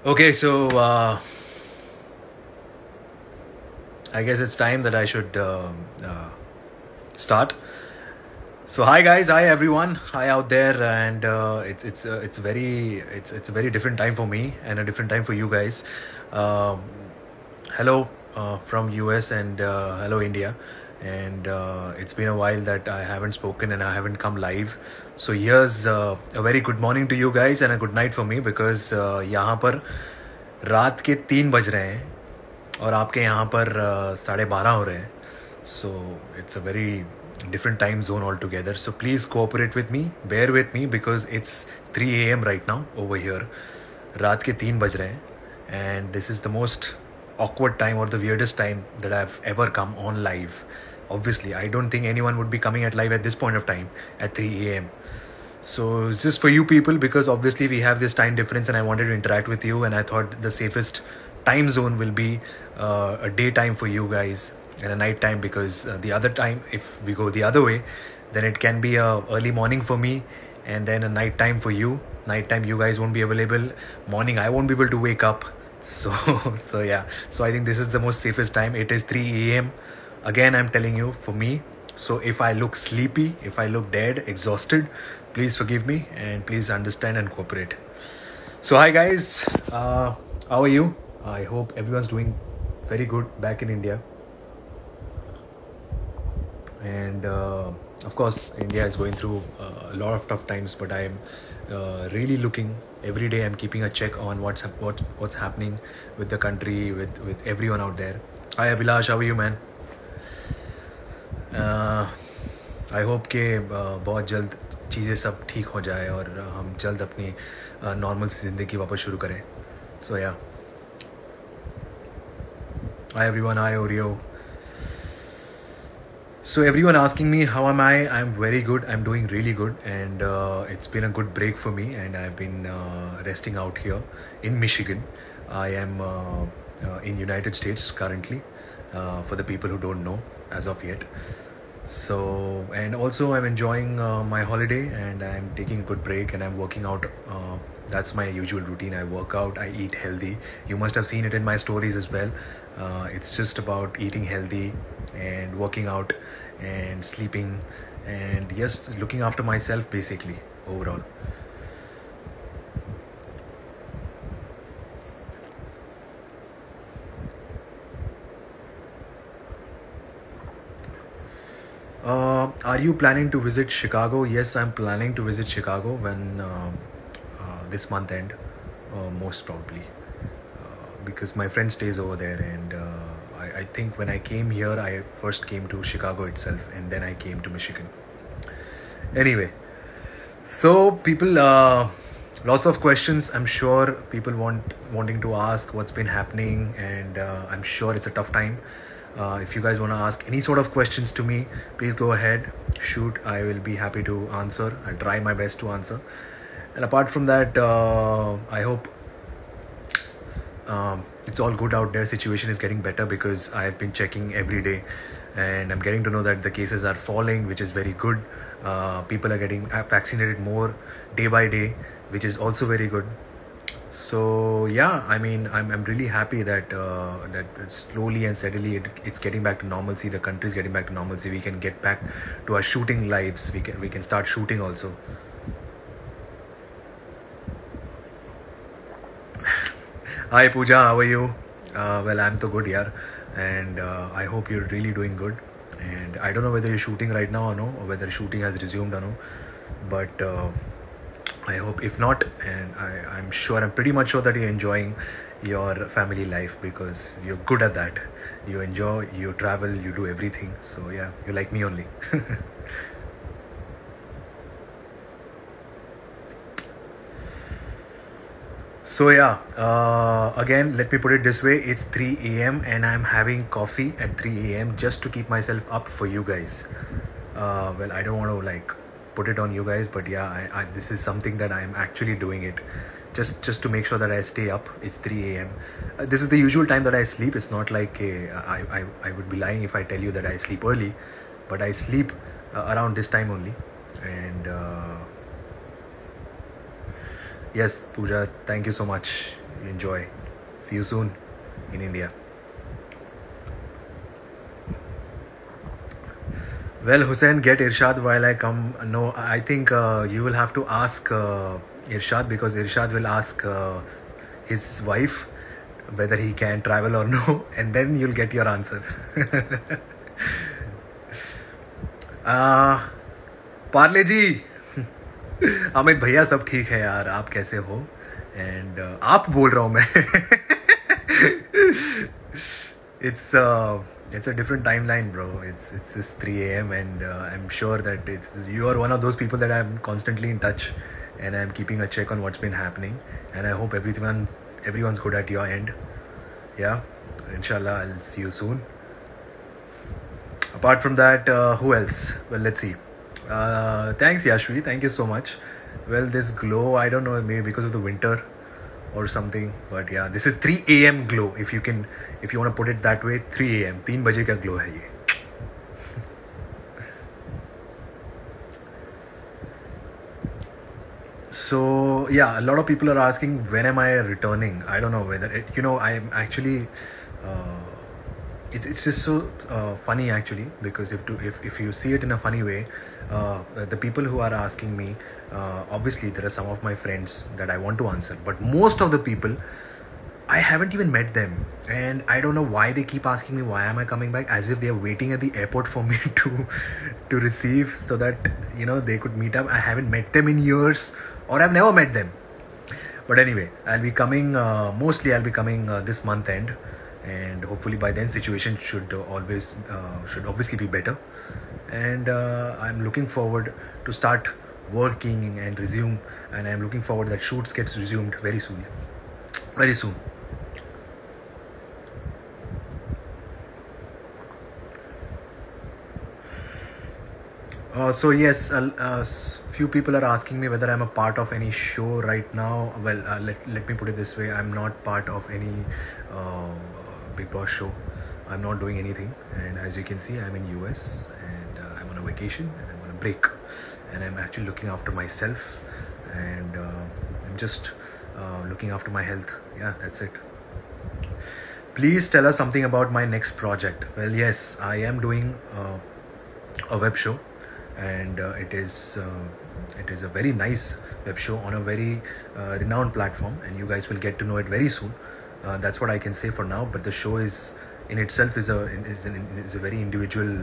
Okay, so I guess it's time that I should start. So hi guys, hi everyone, hi out there, and it's a very different time for me and a different time for you guys. Um, Hello from US and hello India, and it's been a while that I haven't spoken and I haven't come live. So here's a very good morning to you guys and a good night for me because यहाँ पर रात के 3 बज रहे हैं और आपके यहाँ पर 12:30 हो रहे हैं. So it's a very different time zone altogether. So please cooperate with me, bear with me because it's 3 a.m. right now over here. रात के 3 बज रहे हैं and this is the most awkward time or the weirdest time that I've ever come on live. Obviously, I don't think anyone would be coming at live at this point of time at 3 a.m. So it's just for you people because obviously we have this time difference and I wanted to interact with you and I thought the safest time zone will be a daytime for you guys and a night time because the other time if we go the other way then it can be a early morning for me and then a night time for you. Night time you guys won't be available. Morning I won't be able to wake up. So yeah. So I think this is the most safest time. It is 3 a.m. Again I'm telling you for me. So if I look sleepy, if I look dead, exhausted, please forgive me and please understand and cooperate. So hi guys, how are you? I hope everyone's doing very good back in India. And of course India is going through a lot of tough times, but I am really looking every day. I'm keeping a check on what's happening with the country, with everyone out there. Hi Abhilash, how are you man? I hope कि बहुत जल्द चीज़ें सब ठीक हो जाए और हम जल्द अपनी नॉर्मल ज़िंदगी वापस शुरू करें. So yeah hi everyone, hi Oreo. So everyone asking me how am I? I'm very good. I'm doing really good, and it's been a good break for me. And I've been resting out here in Michigan. I am in United States currently. For the people who don't know as of yet. So and also I'm enjoying my holiday and I'm taking a good break and I'm working out. That's my usual routine. I work out, I eat healthy. You must have seen it in my stories as well. It's just about eating healthy and working out and sleeping and yes, looking after myself basically overall. Are you planning to visit Chicago? Yes, I'm planning to visit Chicago when this month end, most probably, because my friend stays over there, and I think when I came here, I first came to Chicago itself, and then I came to Michigan. Anyway, so people, lots of questions. I'm sure people wanting to ask what's been happening, and I'm sure it's a tough time. If you guys want to ask any sort of questions to me, please go ahead, shoot. I will be happy to answer. I'll try my best to answer. And apart from that, I hope it's all good out there. Situation is getting better because I've been checking every day and I'm getting to know that the cases are falling, which is very good. People are getting vaccinated more day by day, which is also very good. So yeah, I mean, I'm really happy that that slowly and steadily it's getting back to normalcy. The country is getting back to normalcy. We can get back to our shooting lives. We can start shooting also. Hi Pooja, how are you? Well, I'm so good, yaar, and I hope you're really doing good. And I don't know whether you're shooting right now or no, or whether shooting has resumed or no, but I hope if not, and I'm pretty much sure that you're enjoying your family life because you're good at that. You enjoy, you travel, you do everything. So yeah, you're like me only. So yeah, again, let me put it this way. It's 3 a.m. and I'm having coffee at 3 a.m. just to keep myself up for you guys. Well, I don't want to like put it on you guys, but yeah, this is something that I'm actually doing it just to make sure that I stay up. It's 3 a.m. This is the usual time that I sleep. It's not like I would be lying if I tell you that I sleep early, but I sleep around this time only. And yes, Pooja, thank you so much. enjoy. See you soon in India. Well, Hussein, get Irshad while I come. No, I think you will have to ask Irshad, because Irshad will ask his wife whether he can travel or no, and then you'll get your answer. Parle G, Amit भैया सब ठीक है यार, आप कैसे हो? And आप बोल रहा हूँ मैं. It's a different timeline, bro. It's just 3 a.m. and I'm sure that you are one of those people that I'm constantly in touch, and I'm keeping a check on what's been happening, and I hope everyone's good at your end. Yeah, inshallah, I'll see you soon. Apart from that, who else? Well, let's see. Thanks, Yashvi. Thank you so much. Well, this glow, I don't know, maybe because of the winter or something, but yeah, this is 3 a.m. glow. If you want to put it that way, 3 a.m. 3 बजे का glow है ये. So yeah, a lot of people are asking when am I returning. I don't know whether I'm actually it's just so funny actually, because if you see it in a funny way, the people who are asking me, obviously there are some of my friends that I want to answer, but most of the people I haven't even met them, and I don't know why they keep asking me why am I coming back, as if they are waiting at the airport for me to receive, so that they could meet up. I haven't met them in years, or I've never met them. But anyway, I'll be coming, mostly I'll be coming this month end, and hopefully by then situation should obviously be better, and I'm looking forward to start working and resume, and I'm looking forward that shoots gets resumed very soon. So yes, few people are asking me whether I'm a part of any show right now. Well, let me put it this way: I'm not part of any Big Boss show. I'm not doing anything, and as you can see, I'm in US, and I'm on a vacation, and I'm on a break, and I'm actually looking after myself, and I'm just looking after my health. Yeah, that's it. Please tell us something about my next project. Well, yes, I am doing a web show, and it is a very nice web show on a very renowned platform, and you guys will get to know it very soon. That's what I can say for now. But the show is in itself is a very individual.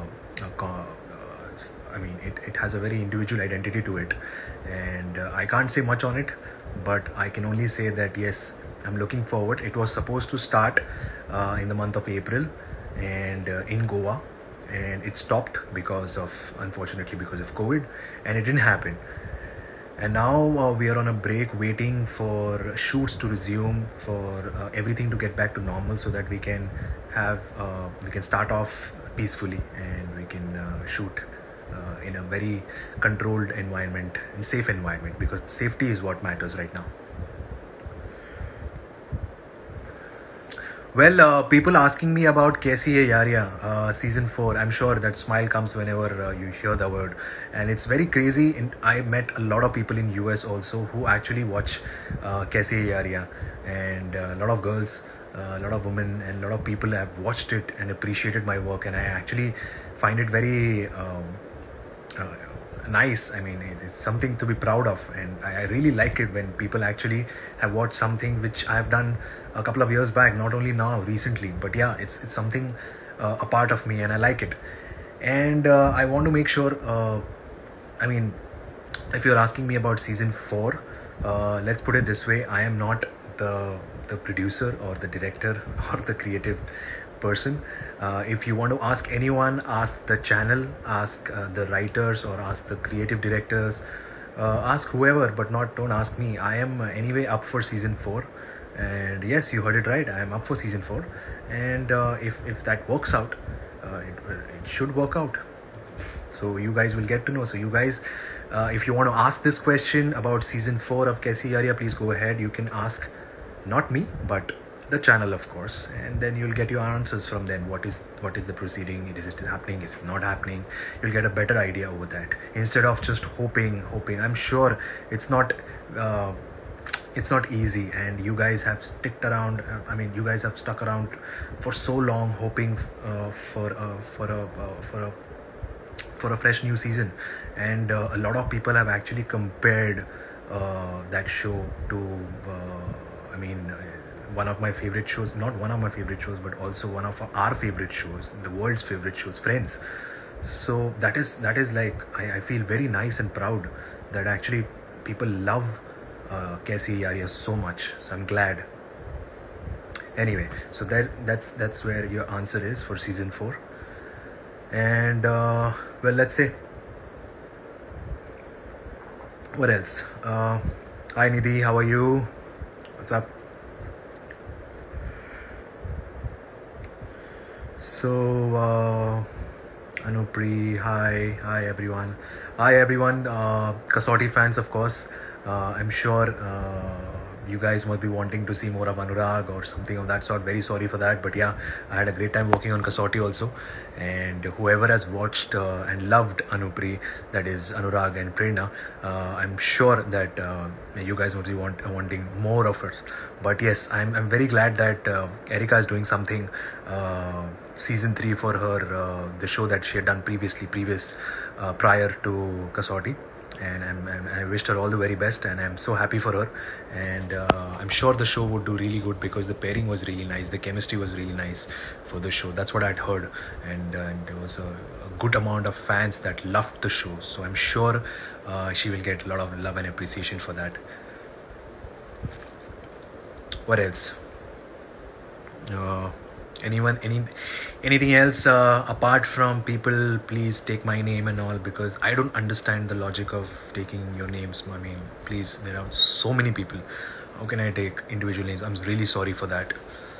I mean, it has a very individual identity to it, and I can't say much on it, but I can only say that yes, I'm looking forward. It was supposed to start in the month of April, and in Goa, and it stopped unfortunately because of COVID, and it didn't happen. And now we are on a break, waiting for shoots to resume, for everything to get back to normal, so that we can start off peacefully, and we can shoot in a very controlled environment and safe environment, because safety is what matters right now. Well, people asking me about Kaisi Hai Yaariyan season 4. I'm sure that smile comes whenever you hear the word, and it's very crazy. And I met a lot of people in US also who actually watch Kaisi Hai Yaariyan, and a lot of girls, a lot of women, and a lot of people have watched it and appreciated my work, and I actually find it very nice. I mean, it's something to be proud of, and I really like it when people actually have watched something which I've done a couple of years back, not only now recently, but yeah, it's something a part of me, and I like it. And I want to make sure, I mean, if you're asking me about season 4, let's put it this way: I am not the producer or the director or the creative person. If you want to ask anyone, ask the channel, ask the writers, or ask the creative directors, ask whoever, but don't ask me. I am anyway up for season 4, and yes, you heard it right, I am up for season 4, and if that works out, it should work out, so you guys will get to know. So you guys, if you want to ask this question about season 4 of Kaisi Yaariyan, please go ahead. You can ask not me, but the channel, of course, and then you'll get your answers from them. What is the proceeding? Is it happening? Is it not happening? You'll get a better idea over that, instead of just hoping. I'm sure it's not it's not easy, and you guys have sticked around. You guys have stuck around for so long, hoping for a fresh new season, and a lot of people have actually compared that show to one of my favorite shows, not one of my favorite shows, but also one of our favorite shows, the world's favorite shows, Friends. So that is like, I feel very nice and proud that actually people love Casey Arya so much. So I'm glad. Anyway, so that's where your answer is for season 4. And well, let's say, what else? Hi Nidhi, how are you? What's up? So Anupri, hi everyone, Kasauti fans, of course. I'm sure you guys must be wanting to see more of Anurag or something of that sort. Very sorry for that, but yeah, I had a great time working on Kasauti also. And whoever has watched and loved Anupri, that is Anurag and Prerna, I'm sure that you guys must be wanting more of it. But yes, I'm very glad that Erica is doing something season 3 for her, the show that she had done prior to Kasauti. And I wished her all the very best, and I'm so happy for her. And I'm sure the show would do really good because the pairing was really nice, the chemistry was really nice for the show. That's what I'd heard, and there was a good amount of fans that loved the show. So I'm sure she will get a lot of love and appreciation for that. What else? Anything else apart from people please take my name and all, because I don't understand the logic of taking your names. I mean, please, there are so many people. How can I take individual names? I'm really sorry for that.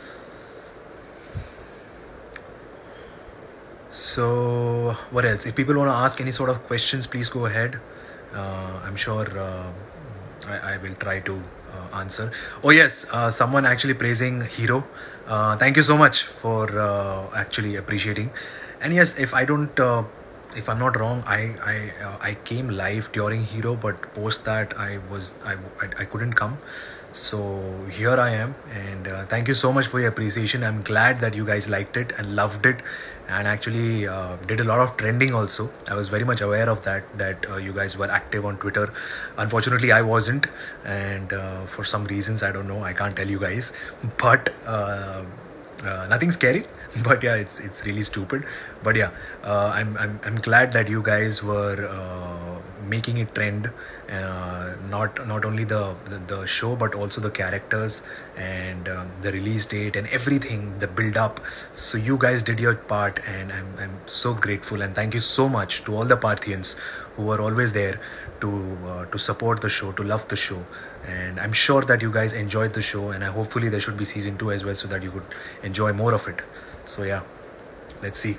So what else? If people want to ask any sort of questions, please go ahead. I'm sure I will try to answer. Oh yes, someone actually praising Hero. Thank you so much for actually appreciating. And yes, if I'm not wrong, I came live during Hero, but post that I couldn't come. So here I am, and thank you so much for your appreciation. I'm glad that you guys liked it and loved it, and actually did a lot of trending also. I was very much aware of that you guys were active on Twitter. Unfortunately, I wasn't, and for some reasons, I don't know, I can't tell you guys, but nothing scary. But yeah, it's really stupid. But yeah, I'm glad that you guys were making it trend. Not only the show, but also the characters, and the release date and everything, the build up. So you guys did your part, and I'm so grateful, and thank you so much to all the Parthians who were always there to support the show, to love the show. And I'm sure that you guys enjoyed the show, and hopefully there should be season 2 as well, so that you could enjoy more of it. So yeah, let's see.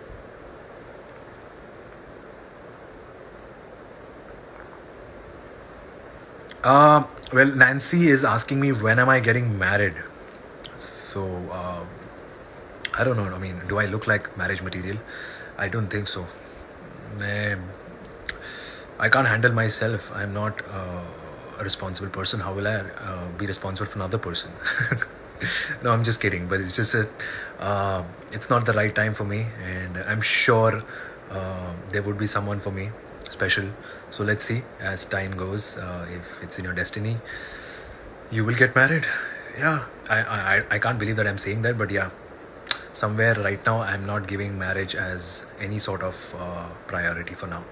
Well, Nancy is asking me when am I getting married. So I don't know. I mean, do I look like marriage material? I don't think so. I can't handle myself. I'm not a responsible person. How will I be responsible for another person? No, I'm just kidding. But it's just that it's not the right time for me, and I'm sure there would be someone for me special. So let's see as time goes. If it's in your destiny, you will get married. Yeah, I can't believe that I'm saying that, but yeah, somewhere right now I'm not giving marriage as any sort of priority for now.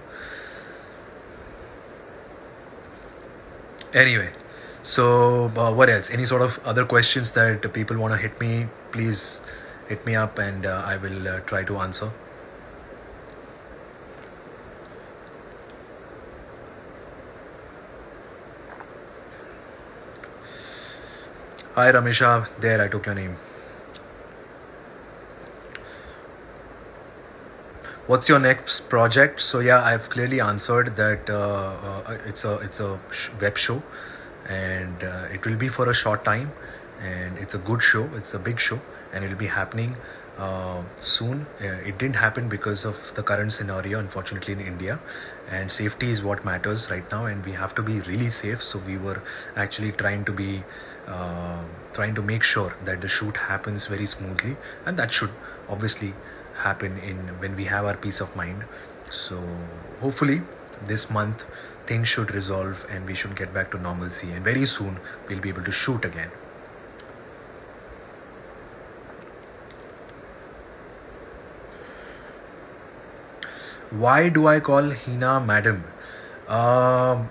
Anyway, so what else? Any sort of other questions that people want to hit me? Please hit me up, and I will try to answer. Hi Ramesha, there I took your name. What's your next project? So yeah, I've clearly answered that it's a web show, and it will be for a short time, and it's a good show. It's a big show, and it'll be happening soon. It didn't happen because of the current scenario, unfortunately, in India. And safety is what matters right now, and we have to be really safe. So we were actually uh, trying to make sure that the shoot happens very smoothly, and that should obviously happen in when we have our peace of mind. So hopefully this month things should resolve and we should get back to normalcy, and very soon we'll be able to shoot again. Why do I call Hina madam? Um,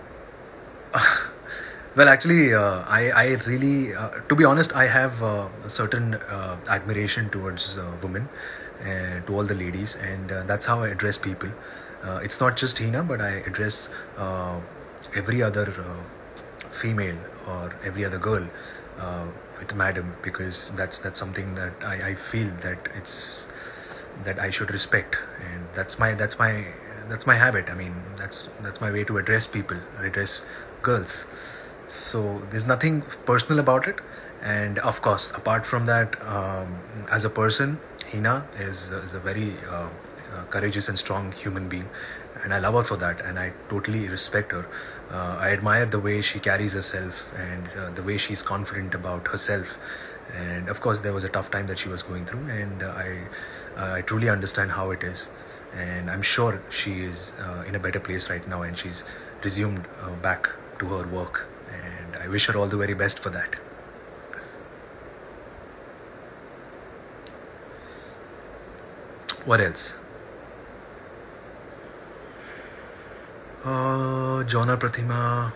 well, actually, I really, to be honest, I have a certain admiration towards women, to all the ladies, and that's how I address people. It's not just Hina, but I address every other female or every other girl with madam, because that's something that I feel that that I should respect, and that's my habit. I mean, that's my way to address people, address girls. So there's nothing personal about it, and of course, apart from that, as a person, Hina is a very courageous and strong human being, and I love her for that, and I totally respect her. I admire the way she carries herself, and the way she's confident about herself. And of course, there was a tough time that she was going through, and I truly understand how it is, and I'm sure she is in a better place right now, and she's resumed back to her work, and I wish her all the very best for that. What else? Jonna Pratima.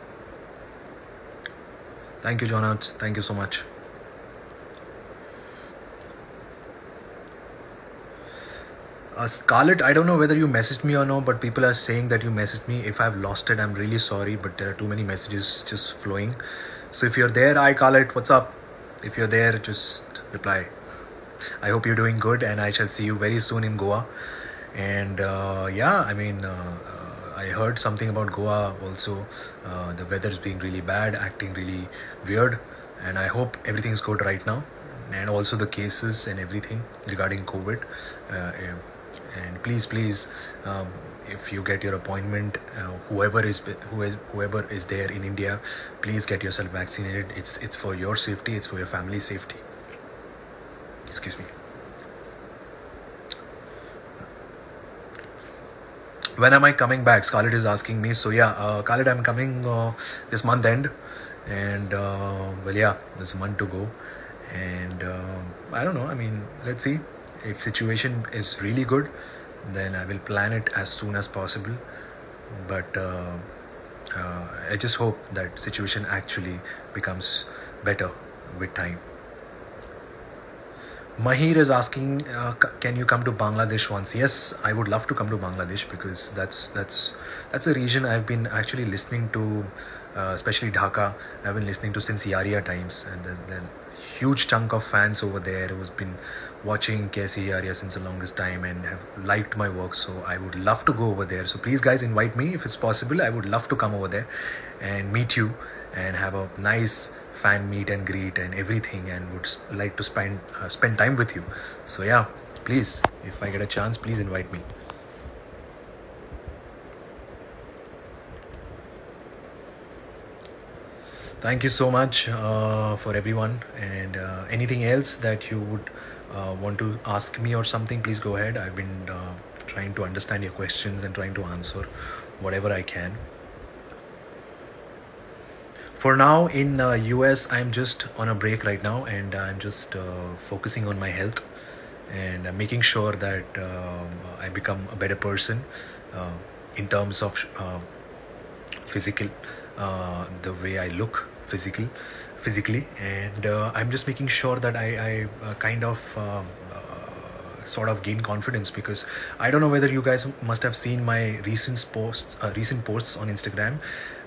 Thank you, Jonna. Thank you so much. Scarlett, I don't know whether you messaged me or no, but people are saying that you messaged me. If I've lost it, I'm really sorry, but there are too many messages just flowing. So if you're there, hi Scarlett, what's up? If you're there, just reply. I hope you're doing good, and I shall see you very soon in Goa. And yeah, I mean, I heard something about Goa also. The weather's being really bad, acting really weird, and I hope everything's good right now. And also the cases and everything regarding COVID. And please, um, if you get your appointment, whoever is there in India, please get yourself vaccinated. It's for your safety. It's for your family's safety. Excuse me. When am I coming back? Scarlett is asking me. So yeah, Khalid, I'm coming this month end, and well, yeah, there's a month to go, and I don't know. I mean, let's see. If situation is really good, then I will plan it as soon as possible. But I just hope that situation actually becomes better with time. Mahir is asking, can you come to Bangladesh once? Yes, I would love to come to Bangladesh, because that's a region I've been actually listening to, especially Dhaka. I've been listening to since Yaria times, and there's a huge chunk of fans over there who's been watching KC Yaria since the longest time and have liked my work. So I would love to go over there. So please, guys, invite me if it's possible. I would love to come over there and meet you and have a nice fan meet and greet and everything, and would like to spend time with you. So yeah, please, if I get a chance, please invite me. Thank you so much for everyone, and anything else that you would want to ask me or something, please go ahead. I've been trying to understand your questions and trying to answer whatever I can. For now, in US, I'm just on a break right now, and I'm just focusing on my health, and making sure that I become a better person uh, in terms of physical, the way I look physically, and I'm just making sure that I kind of sort of gain confidence, because I don't know whether you guys must have seen my recent posts on Instagram.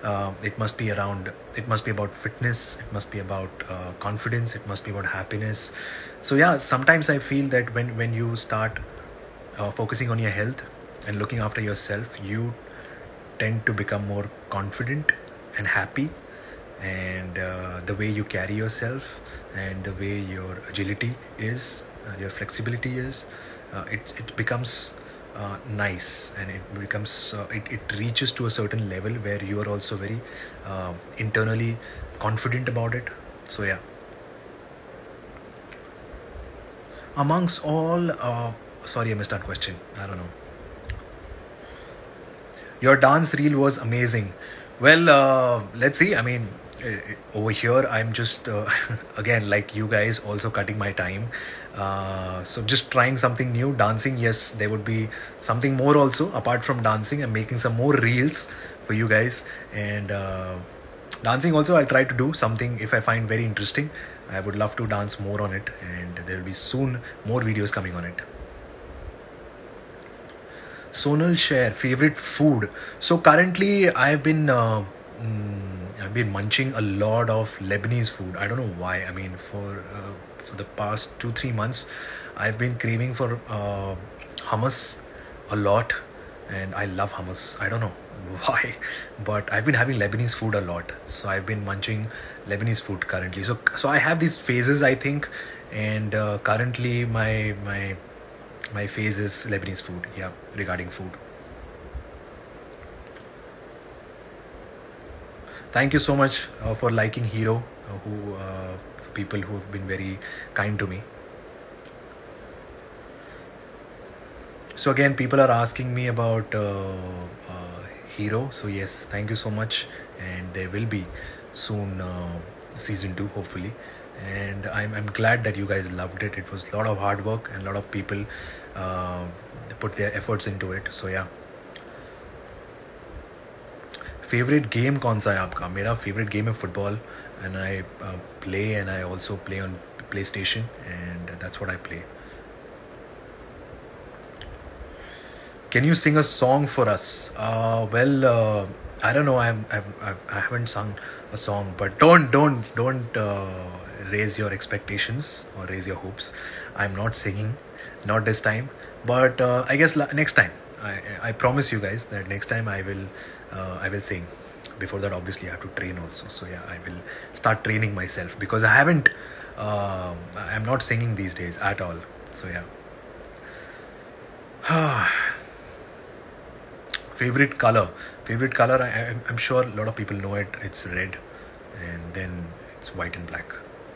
It must be about fitness, it must be about confidence, it must be about happiness. So yeah, sometimes I feel that when you start focusing on your health and looking after yourself, you tend to become more confident and happy, and the way you carry yourself and the way your agility is, your flexibility is, it becomes nice, and it becomes it reaches to a certain level where you are also very internally confident about it. So yeah, amongst all sorry, I missed that question. I don't know. Your dance reel was amazing. Well, let's see. I mean, over here, I'm just, again, like you guys, also cutting my time. So just trying something new. Dancing, yes, there would be something more also. Apart from dancing, I'm making some more reels for you guys. And dancing also, I'll try to do something if I find very interesting. I would love to dance more on it. And there will be soon more videos coming on it. Sonal share favorite food. So currently, I've been munching a lot of Lebanese food. I don't know why. I mean, for the past 2 3 months, I've been craving for hummus a lot, and I love hummus. I don't know why, but I've been having Lebanese food a lot. So I've been munching Lebanese food currently. So I have these phases, I think, and currently my phase is Lebanese food. Yeah, regarding food. Thank you so much for liking Hero, who people who have been very kind to me. So again, people are asking me about Hero. So yes, thank you so much, and there will be soon season 2, hopefully. And I'm glad that you guys loved it. It was a lot of hard work, and a lot of people uh, put their efforts into it. So yeah. Favourite game कौन सा है आपका? मेरा favourite game है football, and I play, and I also play on PlayStation, and that's what I play. Can you sing a song for us? Well, I don't know. I haven't sung a song, but don't raise your expectations or raise your hopes. I'm not singing, not this time. But I guess next time, I promise you guys that next time I will sing. Before that, obviously, I have to train also. So yeah, I will start training myself because I haven't. I'm not singing these days at all. So yeah. Favorite color, I'm sure a lot of people know it. It's red, and then it's white and black.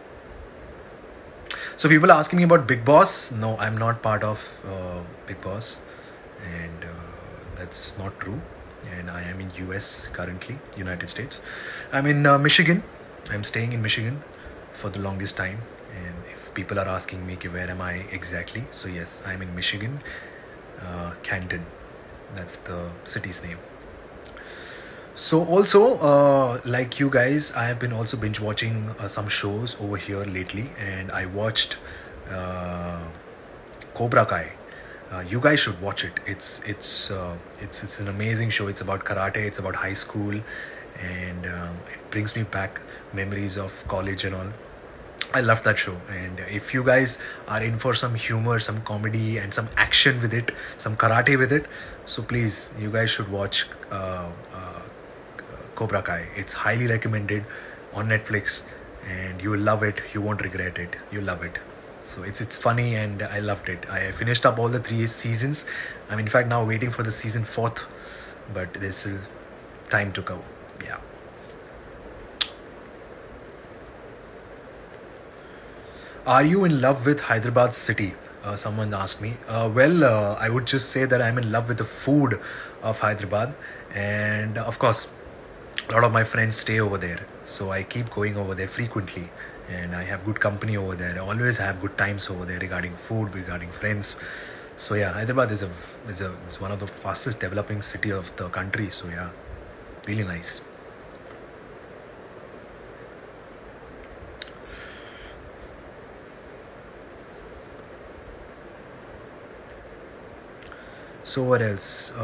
So people are asking me about Big Boss. No, I'm not part of Big Boss, and that's not true. And I am in US currently, United States. I'm in Michigan. I'm staying in Michigan for the longest time. And if people are asking me where am I exactly, so yes, I'm in Michigan, Canton. That's the city's name. So also, like you guys, I have been also binge watching some shows over here lately, and I watched uh, Cobra Kai. You guys should watch it. It's an amazing show. It's about karate. It's about high school, and it brings me back memories of college and all. I love that show. And if you guys are in for some humor, some comedy, and some action with it, some karate with it, so please, you guys should watch Cobra Kai. It's highly recommended on Netflix, and you will love it. You won't regret it. You'll love it. So it's funny, and I loved it. I finished up all the 3 seasons. I'm in fact now waiting for the season 4th, but there's still time to go. Yeah. Are you in love with Hyderabad city? Someone asked me. Well, I would just say that I'm in love with the food of Hyderabad, and of course, a lot of my friends stay over there, so I keep going over there frequently, and I have good company over there. I always have good times over there regarding food, regarding friends. So yeah, Hyderabad is one of the fastest developing city of the country. So yeah, really nice. So what else?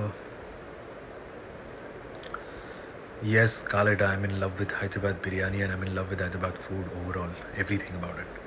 Yes, Khalid, I'm in love with Hyderabad biryani, and I'm in love with Hyderabad food overall. Everything about it.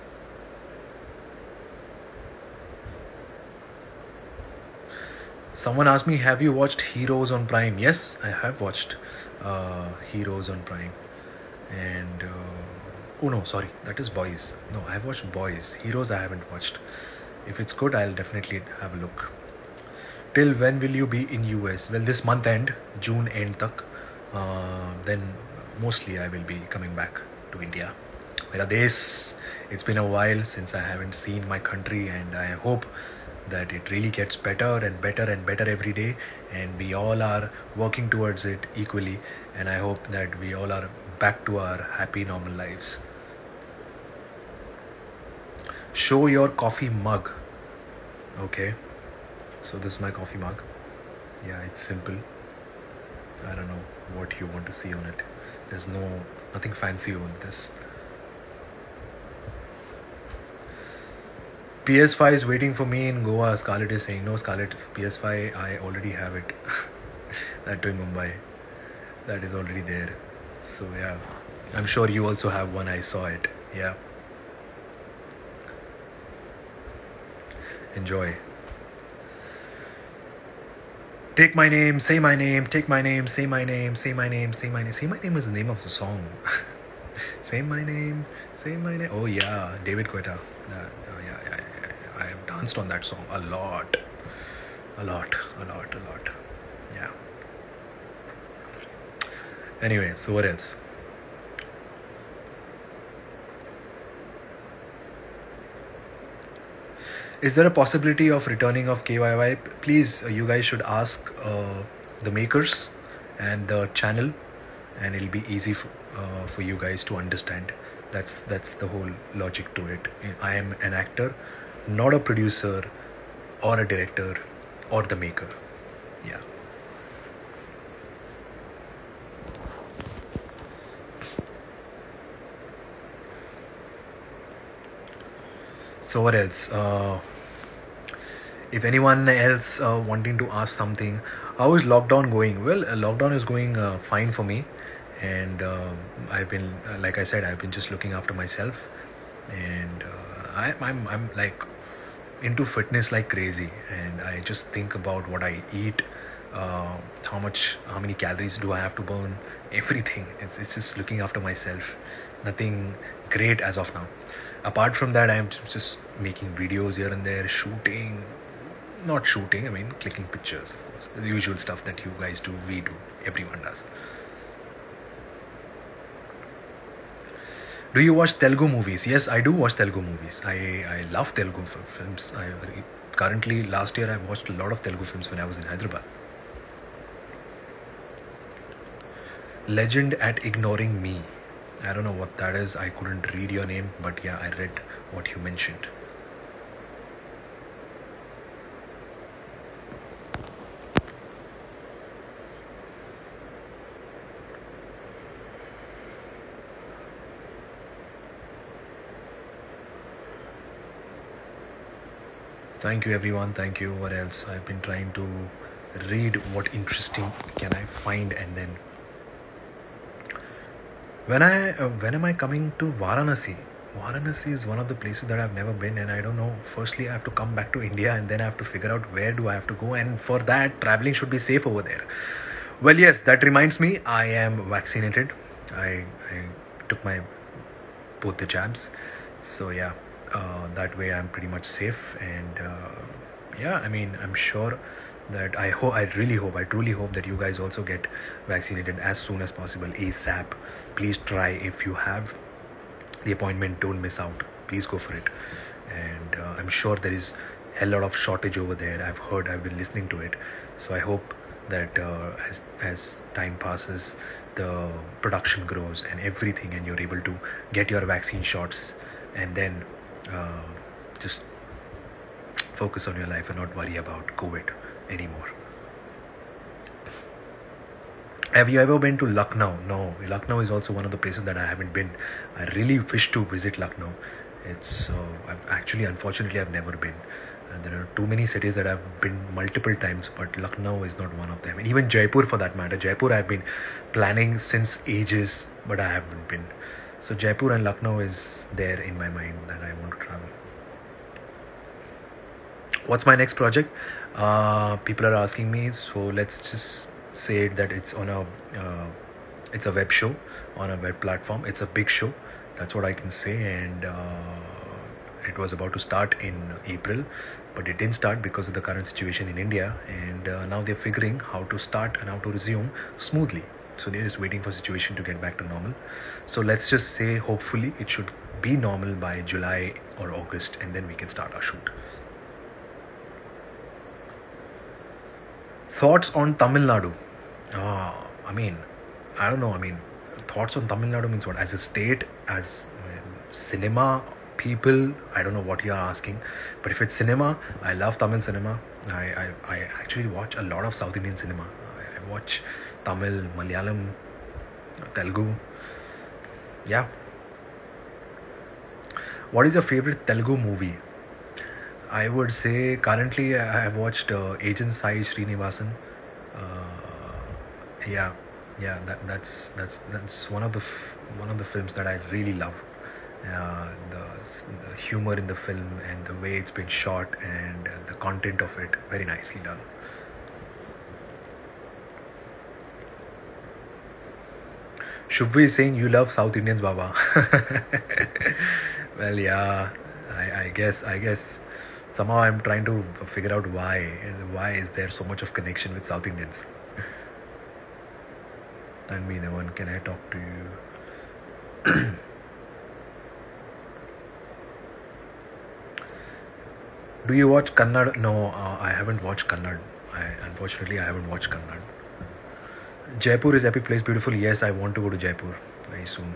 Someone asked me, have you watched Heroes on Prime? Yes, I have watched Heroes on Prime. And Oh no, sorry, that is Boys. No, I've watched Boys. Heroes I haven't watched. If it's good, I'll definitely have a look. Till when will you be in US? Well, this month end, June end tak. Then mostly I will be coming back to India. Mera desh, it's been a while since I haven't seen my country, and I hope that it really gets better and better and better every day, and we all are working towards it equally, and I hope that we all are back to our happy normal lives. Show your coffee mug. Okay, so this is my coffee mug. Yeah, it's simple. I don't know what you want to see on it. There's nothing fancy on this. PS5 is waiting for me in Goa. Scarlett is saying, no, Scarlett, PS5, I already have it. That too in Mumbai. That is already there. So, yeah. I'm sure you also have one. I saw it. Yeah. Enjoy. Take my name, say my name, take my name, say my name, say my name, say my name. Say my name is the name of the song. Say my name, say my name. Oh, yeah. David Guetta. Yeah. I have danced on that song a lot. Yeah. Anyway, so what else? Is there a possibility of returning of KYY? Please, you guys should ask the makers and the channel, and it'll be easy for you guys to understand. That's the whole logic to it. I am an actor, not a producer or a director or the maker. Yeah. So what else? If anyone else wanting to ask something, how is lockdown going? Well, lockdown is going fine for me, and I've been, like I said, I've been just looking after myself, and I'm like into fitness like crazy, and I just think about what I eat, how many calories do I have to burn, everything. It's just looking after myself. Nothing great as of now. Apart from that, I'm just making videos here and there, shooting. Not shooting, I mean clicking pictures, of course. The usual stuff that you guys do, we do, everyone does. Do you watch Telugu movies? Yes, I do watch Telugu movies. I love Telugu films. Currently, last year, I watched a lot of Telugu films when I was in Hyderabad. Legend at ignoring me. I don't know what that is. I couldn't read your name, but yeah, I read what you mentioned. Thank you, everyone. Thank you. What else? I've been trying to read what interesting can I find, and then when am I coming to Varanasi? Varanasi is one of the places that I've never been, and I don't know. Firstly, I have to come back to India, and then I have to figure out where do I have to go, and for that, traveling should be safe over there. Well, yes, that reminds me, I am vaccinated. I took my both the jabs, so yeah, that way I'm pretty much safe, and yeah, I mean, I'm sure that I truly hope that you guys also get vaccinated as soon as possible, ASAP. Please try. If you have the appointment, don't miss out. Please go for it. And I'm sure there is a lot of shortage over there. I've been listening to it, so I hope that as time passes, the production grows and everything, and you're able to get your vaccine shots, and then just focus on your life and not worry about COVID anymore. Have you ever been to Lucknow? No, Lucknow is also one of the places that I haven't been. I really wish to visit Lucknow. Unfortunately, I've never been. And there are too many cities that I've been multiple times, but Lucknow is not one of them. And even Jaipur, for that matter. Jaipur, I've been planning since ages, but I haven't been. So Jaipur and Lucknow is there in my mind that I want to travel. What's my next project? People are asking me, so let's just say that it's on it's a web show on a web platform. It's a big show That's what I can say. And it was about to start in April, but it didn't start because of the current situation in India. And now they're figuring how to start and how to resume smoothly. So they're just waiting for situation to get back to normal. So let's just say hopefully it should be normal by July or August, and then we can start our shoot. Thoughts on Tamil Nadu? I mean, I don't know. I mean, thoughts on Tamil Nadu means what? As a state, as cinema people, I don't know what you are asking. But if it's cinema, I love Tamil cinema. I actually watch a lot of South Indian cinema. I watch Tamil, Malayalam, Telugu. Yeah. What is your favorite Telugu movie? I would say currently I have watched Agent Sai Srinivasan. Yeah, yeah, that's one of the films that I really love. The humor in the film and the way it's been shot and the content of it, very nicely done. Shubhi is saying you love South Indians, Baba. Well, yeah, I guess somehow I'm trying to figure out why and why is there so much of connection with South Indians. And me, the one, can I talk to you? Do you watch Kannad? No, I haven't watched Kannad. Unfortunately, I haven't watched Kannad. Jaipur is epic place, beautiful. Yes, I want to go to Jaipur very soon.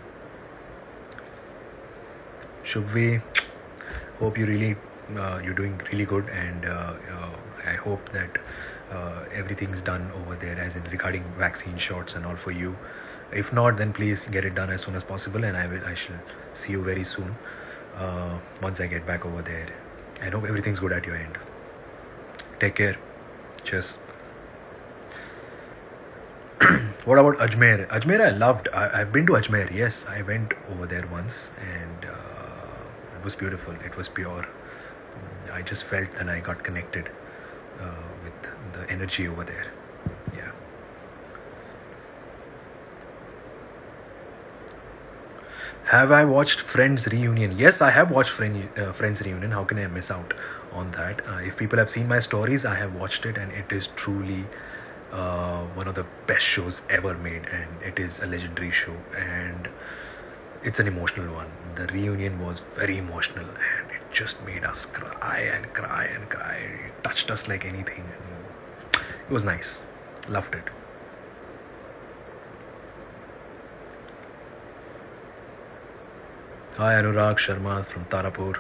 Shubhi, hope you're doing really good, and I hope that everything's done over there, as in regarding vaccine shots and all for you. If not, then please get it done as soon as possible, and I shall see you very soon once I get back over there. I hope everything's good at your end. Take care. Cheers. What about Ajmer? Ajmer I loved. I've been to Ajmer. Yes, I went over there once, and it was beautiful. It was pure. I just felt that I got connected with the energy over there. Yeah. Have I watched Friends Reunion? Yes, I have watched Friends Reunion. How can I miss out on that? If people have seen my stories, I have watched it, and it is truly one of the best shows ever made, and it is a legendary show, and it's an emotional one. The reunion was very emotional, and it just made us cry and cry and cry. It touched us like anything. It was nice. Loved it. Hi, Anurag Sharma from Tarapur.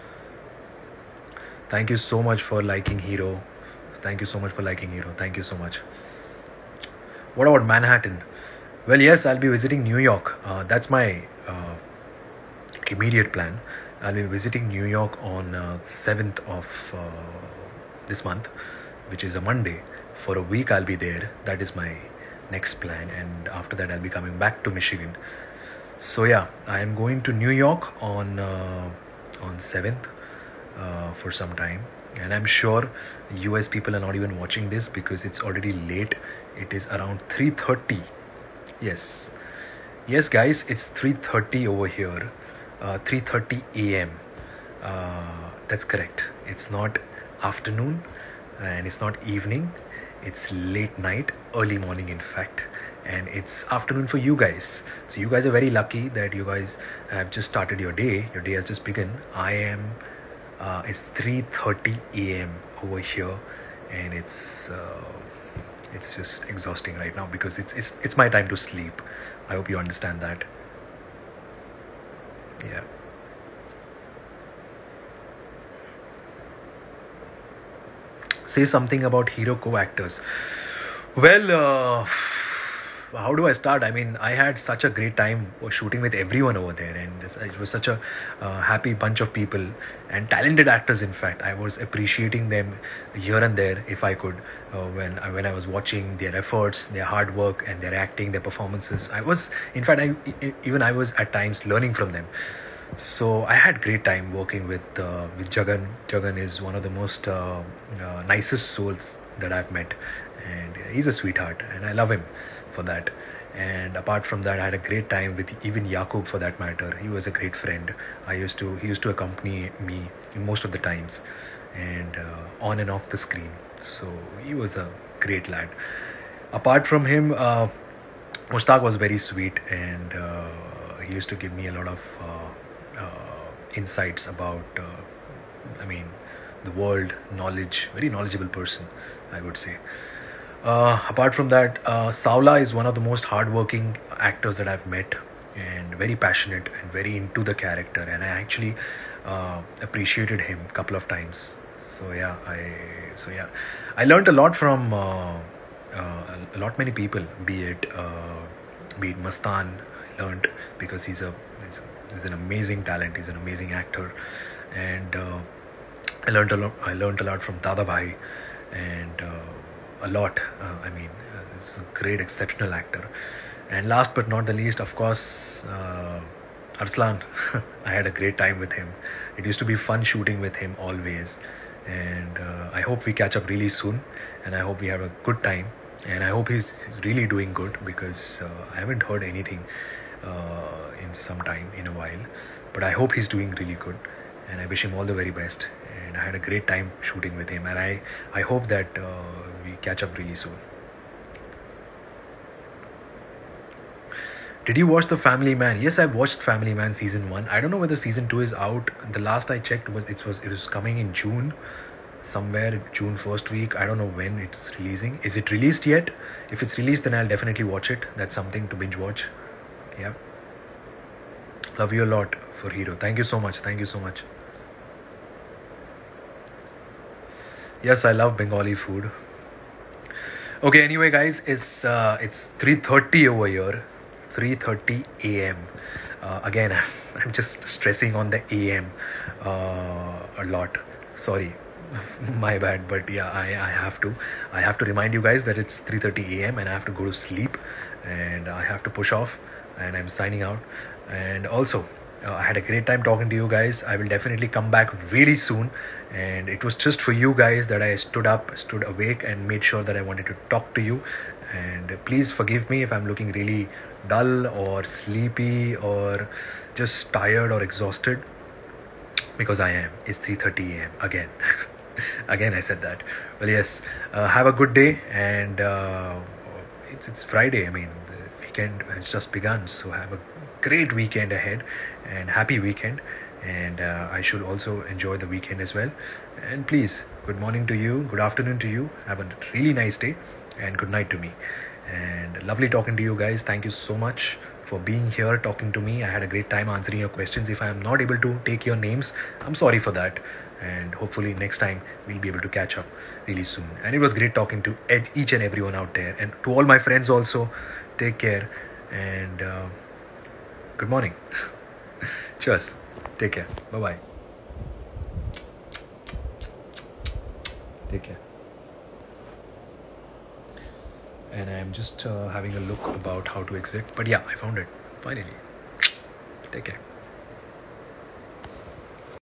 Thank you so much for liking Hero. Thank you so much for liking Hero. Thank you so much. What about Manhattan? Well, yes, I'll be visiting New York. That's my immediate plan. I'll be visiting New York on 7th of this month, which is a Monday. For a week, I'll be there. That is my next plan. And after that, I'll be coming back to Michigan. So yeah, I am going to New York on 7th for some time, and I'm sure US people are not even watching this because it's already late. It is around 3:30. Yes, yes, guys, it's 3:30 over here. 3:30 a.m. That's correct. It's not afternoon, and it's not evening. It's late night, early morning, in fact. And it's afternoon for you guys. So you guys are very lucky that you guys have just started your day. Your day has just begun. I am. It's 3:30 a.m. over here, and it's just exhausting right now because it's my time to sleep. I hope you understand that. Yeah. Say something about hero co-actors. Well. How do I start? I mean, I had such a great time shooting with everyone over there, and it was such a happy bunch of people and talented actors. In fact, I was appreciating them here and there if I could when I was watching their efforts, their hard work, and their acting, their performances. I was, in fact, I was at times learning from them. So I had great time working with Jagan. Jagan is one of the most nicest souls that I've met, and he's a sweetheart, and I love him for that. And apart from that, I had a great time with even Yakub, for that matter. He was a great friend. He used to accompany me most of the times, and on and off the screen. So he was a great lad. Apart from him, Mushtaq was very sweet, and he used to give me a lot of insights about, I mean, the world, knowledge. Very knowledgeable person, I would say. Apart from that, Saula is one of the most hardworking actors that I've met, and very passionate and very into the character. And I actually appreciated him a couple of times. So yeah, I learned a lot from a lot many people. Be it Mastan, I learned because he's an amazing talent. He's an amazing actor, and I learned a lot. I learned a lot from Dada Bhai, and a lot. He's a great, exceptional actor. And last but not the least, of course, Arslan. I had a great time with him. It used to be fun shooting with him always. And I hope we catch up really soon. And I hope we have a good time. And I hope he's really doing good, because I haven't heard anything in some time, in a while. But I hope he's doing really good. And I wish him all the very best. And I had a great time shooting with him. And I hope that we catch up really soon. Did you watch The Family Man? Yes, I've watched Family Man season 1. I don't know whether season 2 is out. The last I checked was it was coming in June, somewhere June first week. I don't know when it's releasing. Is it released yet? If it's released, then I'll definitely watch it. That's something to binge watch. Yeah. Love you a lot for Hero. Thank you so much. Thank you so much. Yes, I love Bengali food. Okay, anyway, guys, it's 3:30 over here. 3:30 a.m. Again, I'm just stressing on the a.m. A lot. Sorry, my bad. But yeah, I have to remind you guys that it's 3:30 a.m. and I have to go to sleep, and I have to push off, and I'm signing out. And also, I had a great time talking to you guys. I will definitely come back really soon. And it was just for you guys that I stood awake, and made sure that I wanted to talk to you. And please forgive me if I'm looking really dull or sleepy or just tired or exhausted, because I am. It's 3:30 a.m. again. Again, I said that. Well, yes. Have a good day, and it's Friday. I mean, the weekend has just begun, so have a great weekend ahead, and happy weekend. And I should also enjoy the weekend as well. And please, good morning to you, good afternoon to you. Have a really nice day, and good night to me. And lovely talking to you guys. Thank you so much for being here, talking to me. I had a great time answering your questions. If I am not able to take your names, I'm sorry for that. And hopefully next time we'll be able to catch up really soon. And it was great talking to each and everyone out there. And to all my friends also, take care. And good morning. Cheers. Take care. Bye-bye. Take care. And I'm just having a look about how to exit. But yeah, I found it. Finally. Take care.